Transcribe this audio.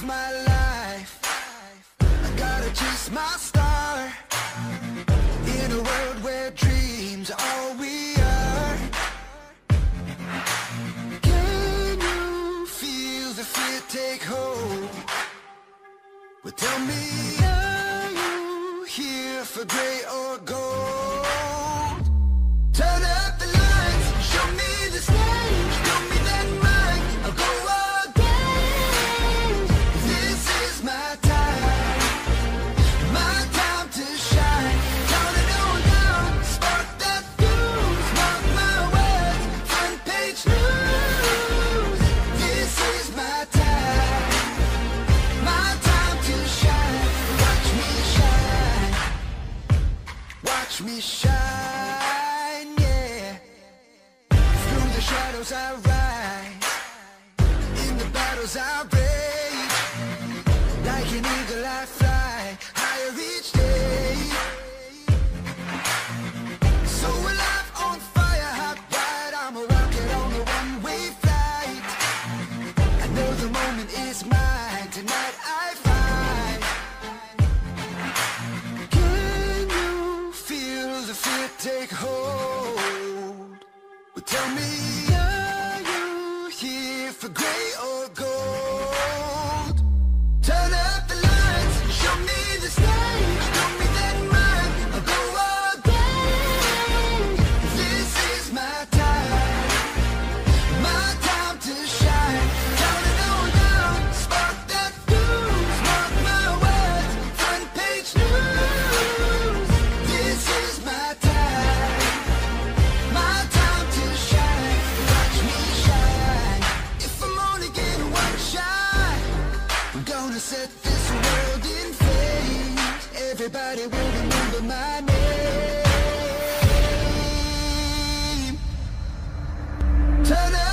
my life. I gotta chase my star in a world where dreams are all we are. Can you feel the fear take hold? Well, tell me, are you here for gray or gold? Turn up the lights, show me the stage, show me that mic, I'll go again. This is my time to shine. Count it all down, spark that fuse, mark my words, front page news. This is my time to shine. Watch me shine, watch me shine, yeah. Through the shadows I rise, in the battles I rage. Like an eagle I fly, higher each day. So alive, on fire, hot ride, I'm a rocket on a one-way flight. I know the moment is mine, tonight I fight. Can you feel the fear take hold? Well, tell me, are you here for gray or gold? Turn up the lights, show me the stage, show me that mic, I'll go again. This is my time to shine. Count it all down, spark that fuse, mark my words, front page news. This is my time to shine. Watch me shine. If I'm only getting one shot, I'm gonna set this world in flames. Everybody will remember my name. Turn up